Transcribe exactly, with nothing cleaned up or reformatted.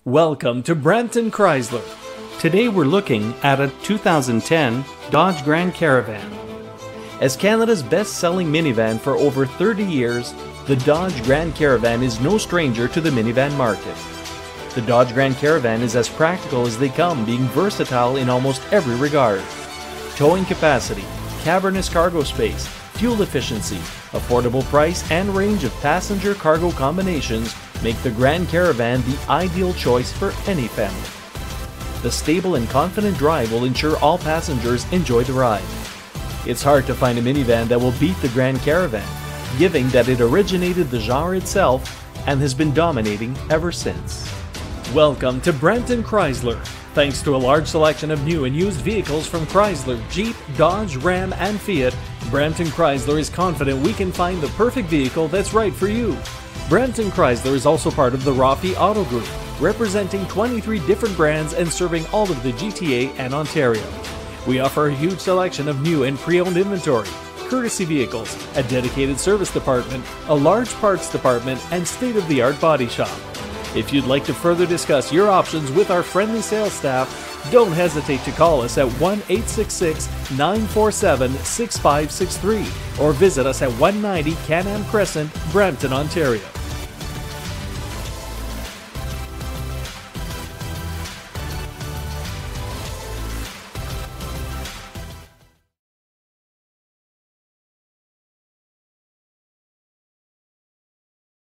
Welcome to Brampton Chrysler. Today we're looking at a two thousand ten Dodge Grand Caravan. As Canada's best-selling minivan for over thirty years, the Dodge Grand Caravan is no stranger to the minivan market. The Dodge Grand Caravan is as practical as they come, being versatile in almost every regard. Towing capacity, cavernous cargo space, fuel efficiency, affordable price, and range of passenger-cargo combinations make the Grand Caravan the ideal choice for any family. The stable and confident drive will ensure all passengers enjoy the ride. It's hard to find a minivan that will beat the Grand Caravan, given that it originated the genre itself and has been dominating ever since. Welcome to Brampton Chrysler. Thanks to a large selection of new and used vehicles from Chrysler, Jeep, Dodge, Ram, and Fiat, Brampton Chrysler is confident we can find the perfect vehicle that's right for you. Brampton Chrysler is also part of the Roffey Auto Group, representing twenty-three different brands and serving all of the G T A and Ontario. We offer a huge selection of new and pre-owned inventory, courtesy vehicles, a dedicated service department, a large parts department, and state-of-the-art body shop. If you'd like to further discuss your options with our friendly sales staff, don't hesitate to call us at one eight six six, nine four seven, six five six three or visit us at one ninety Can-Am Crescent, Brampton, Ontario.